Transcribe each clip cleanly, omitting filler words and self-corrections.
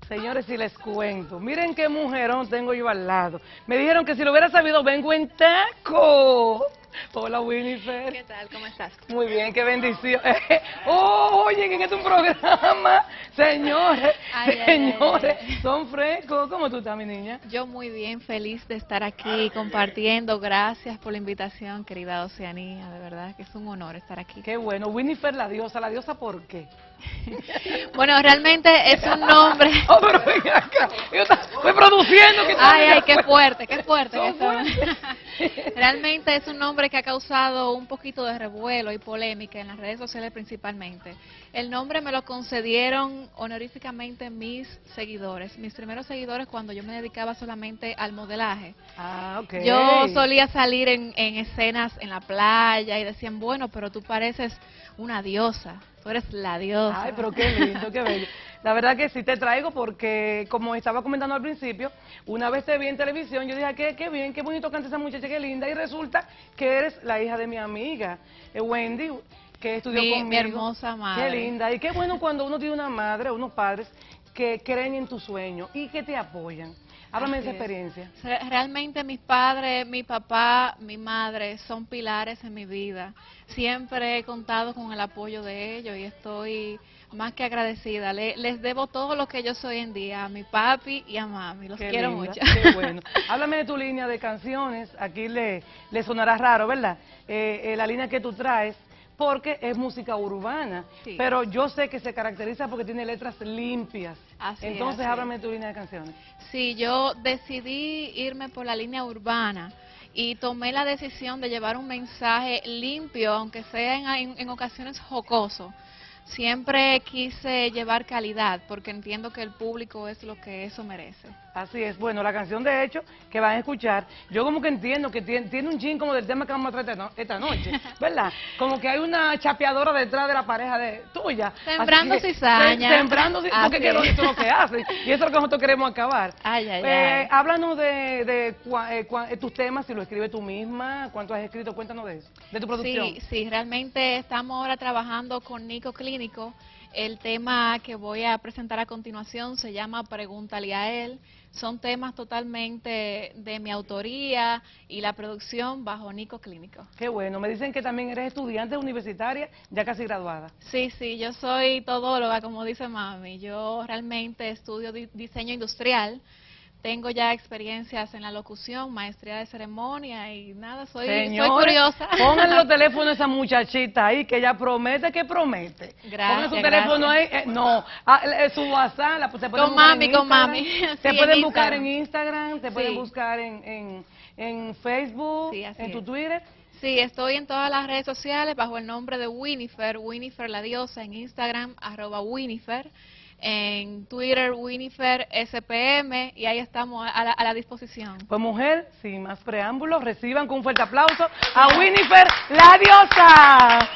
Señores, si les cuento, miren qué mujerón tengo yo al lado. Me dijeron que si lo hubiera sabido, vengo en taco. Hola, Winifred. ¿Qué tal? ¿Cómo estás? Muy bien, qué bendición. Oh, oye, que este es un programa. Señores, señores, son frescos. ¿Cómo tú estás, mi niña? Yo muy bien, feliz de estar aquí compartiendo. Gracias por la invitación, querida Oceanía. De verdad que es un honor estar aquí. Qué bueno. Winifred, la diosa, ¿por qué? Bueno, realmente es un nombre... Oh, pero venga acá. Yo estoy produciendo. Ay, qué fuerte, qué fuerte. Son fuertes. Realmente es un nombre que ha causado un poquito de revuelo y polémica en las redes sociales principalmente. El nombre me lo concedieron honoríficamente mis seguidores, mis primeros seguidores cuando yo me dedicaba solamente al modelaje. Ah, ok. Yo solía salir en escenas en la playa y decían, bueno, pero tú pareces una diosa, tú eres la diosa. Ay, pero qué lindo, qué bello. La verdad que sí te traigo porque, como estaba comentando al principio, una vez te vi en televisión, yo dije, qué bien, qué bonito canta esa muchacha, qué linda, y resulta que eres la hija de mi amiga, Wendy, que estudió conmigo. Mi hermosa madre. Qué linda, y qué bueno cuando uno tiene una madre, unos padres que creen en tu sueño y que te apoyan. Háblame de esa experiencia. Realmente mis padres, mi papá, mi madre son pilares en mi vida. Siempre he contado con el apoyo de ellos y estoy más que agradecida. Les debo todo lo que yo soy en día, a mi papi y a mami. Los quiero mucho. Qué bueno. Háblame de tu línea de canciones. Aquí le sonará raro, ¿verdad? La línea que tú traes, porque es música urbana, sí. Pero yo sé que se caracteriza porque tiene letras limpias. Entonces, háblame de tu línea de canciones. Sí, yo decidí irme por la línea urbana y tomé la decisión de llevar un mensaje limpio, aunque sea en ocasiones jocoso. Siempre quise llevar calidad, porque entiendo que el público es lo que eso merece. Así es. Bueno, la canción de hecho que van a escuchar, yo como que entiendo que tiene un chin como del tema que vamos a tratar esta noche, ¿verdad? Como que hay una chapeadora detrás de la pareja tuya. Sembrando cizaña. Sembrando cizaña, porque eso es lo que hacen, y eso es lo que nosotros queremos acabar. Ay. Háblanos de tus temas, si lo escribes tú misma, cuánto has escrito, cuéntanos de eso, de tu producción. Sí, realmente estamos ahora trabajando con Nico Clínico. El tema que voy a presentar a continuación se llama Pregúntale a él. Son temas totalmente de mi autoría y la producción bajo Nico Clínico. Qué bueno. Me dicen que también eres estudiante universitaria, ya casi graduada. Sí, yo soy todóloga, como dice mami. Yo realmente estudio diseño industrial. Tengo ya experiencias en la locución, maestría de ceremonia y nada, soy curiosa. Pongan los teléfonos a esa muchachita ahí, que ella promete que promete. Gracias. Pongan su teléfono ahí, su WhatsApp, se pueden con mami. Te pueden buscar en Instagram, te pueden buscar en Facebook, en tu Twitter. Sí, estoy en todas las redes sociales bajo el nombre de Winifred, Winifred la diosa, en Instagram, @Winifred. En Twitter, Winifred SPM, y ahí estamos a la disposición. Pues mujer, sin más preámbulos, reciban con un fuerte aplauso a Winifred la diosa.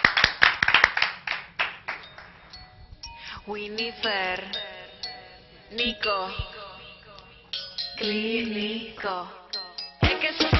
Winifred, Nico Clínico. Es que